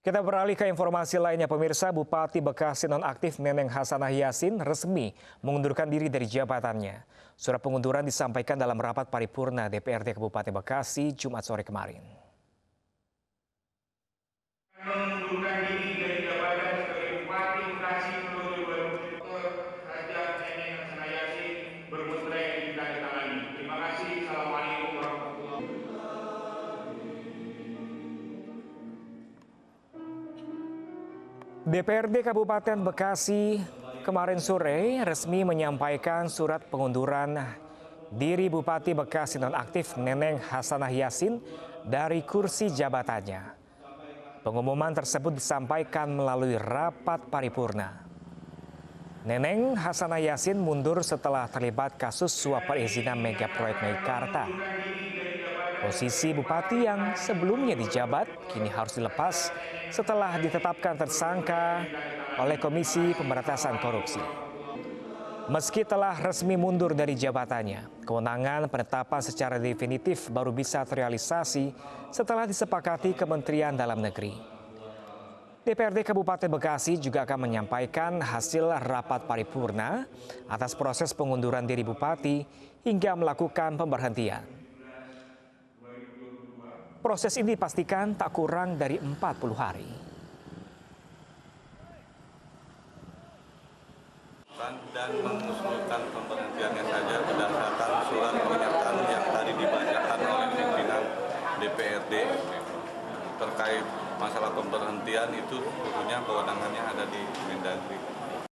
Kita beralih ke informasi lainnya, pemirsa. Bupati Bekasi nonaktif Neneng Hasanah Yassin resmi mengundurkan diri dari jabatannya. Surat pengunduran disampaikan dalam rapat paripurna DPRD Kabupaten Bekasi Jumat sore kemarin. Mengundurkan diri dari jabatan sebagai Bupati Bekasi periode 2020, Raja Neneng Hasanah Yassin bermusyawarah ditandatangani. Terima kasih. Assalamualaikum warahmatullahi wabarakatuh. DPRD Kabupaten Bekasi kemarin sore resmi menyampaikan surat pengunduran diri Bupati Bekasi nonaktif Neneng Hasanah Yassin dari kursi jabatannya. Pengumuman tersebut disampaikan melalui rapat paripurna. Neneng Hasanah Yassin mundur setelah terlibat kasus suap perizinan mega proyek Meikarta. Posisi bupati yang sebelumnya dijabat kini harus dilepas setelah ditetapkan tersangka oleh Komisi Pemberantasan Korupsi. Meski telah resmi mundur dari jabatannya, kewenangan penetapan secara definitif baru bisa terrealisasi setelah disepakati Kementerian Dalam Negeri. DPRD Kabupaten Bekasi juga akan menyampaikan hasil rapat paripurna atas proses pengunduran diri bupati hingga melakukan pemberhentian. Proses ini dipastikan tak kurang dari 40 hari. Dan mengusulkan pemberhentiannya saja berdasarkan surat pernyataan yang tadi dibacakan oleh pimpinan DPRD terkait masalah pemberhentian itu tentunya kewenangannya ada di Mendagri.